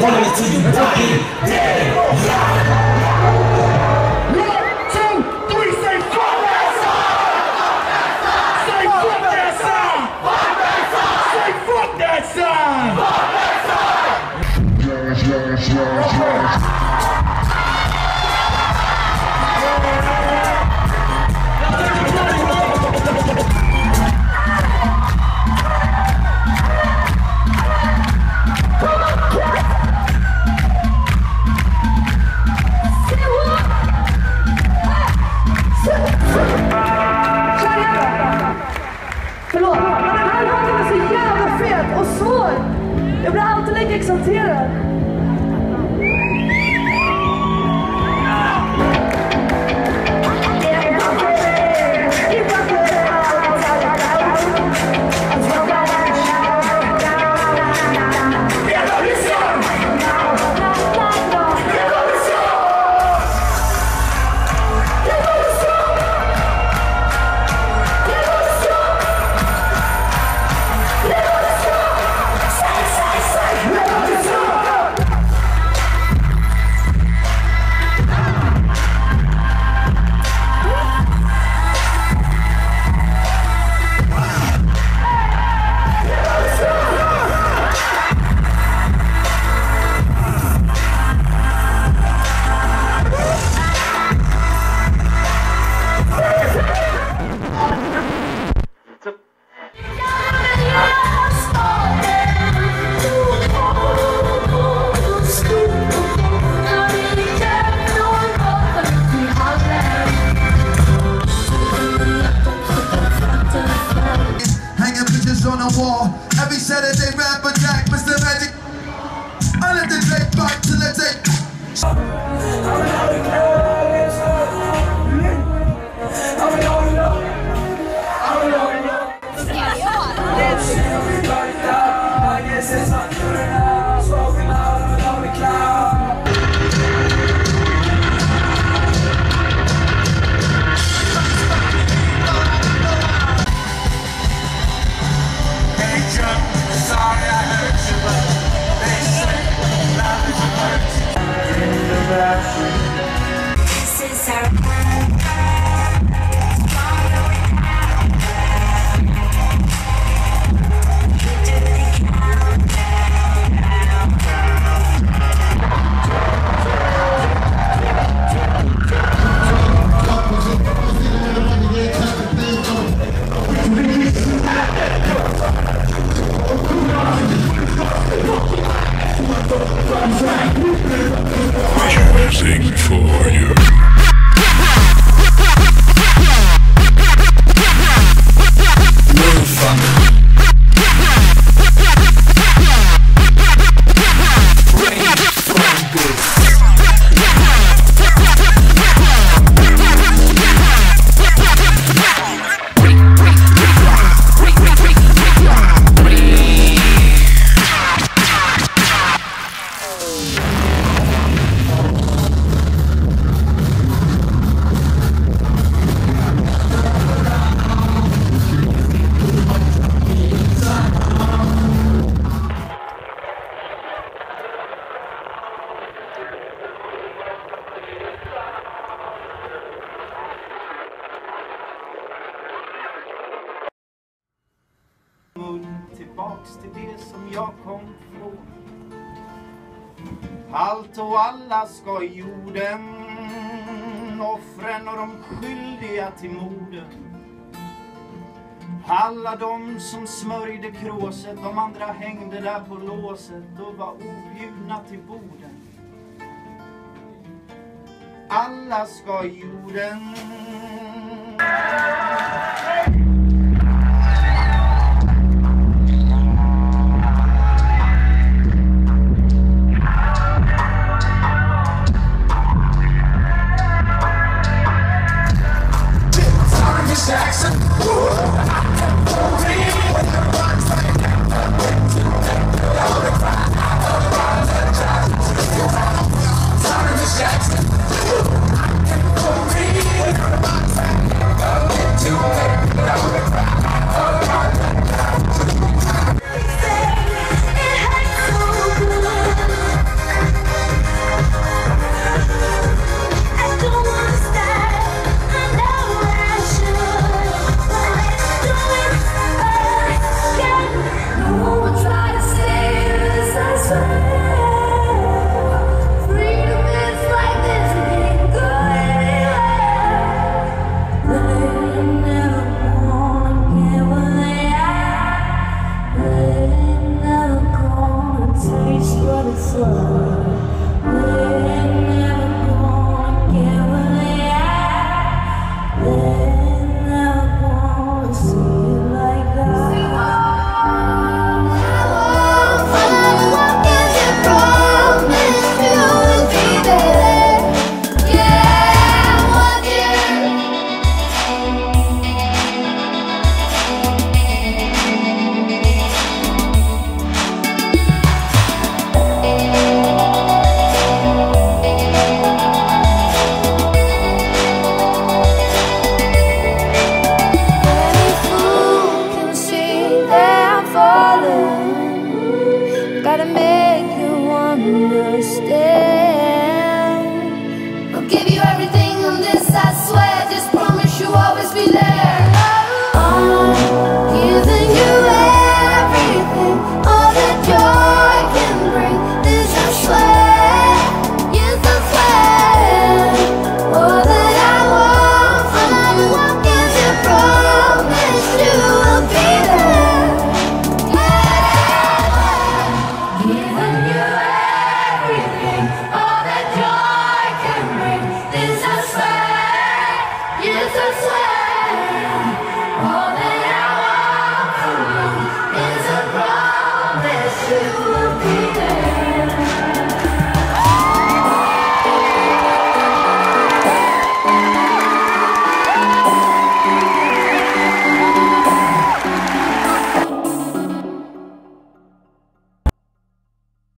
follow it till you dying dead. 1, 2, 3, say fuck that song! Say fuck that song! Say fuck that song! Förlåt, men den här låten är så jävla fet och svår. Jag blir alltid lika exalterad. On the wall, every Saturday rapper Jack, Mr. Magic. I let the take back till I take. Choosing for you. Tillbaks till det som jag kom från. Allt och alla ska i jorden, offren och de skyldiga till morden. Alla de som smörjde kråset, de andra hängde där på låset och var objudna till borden. Alla ska i jorden.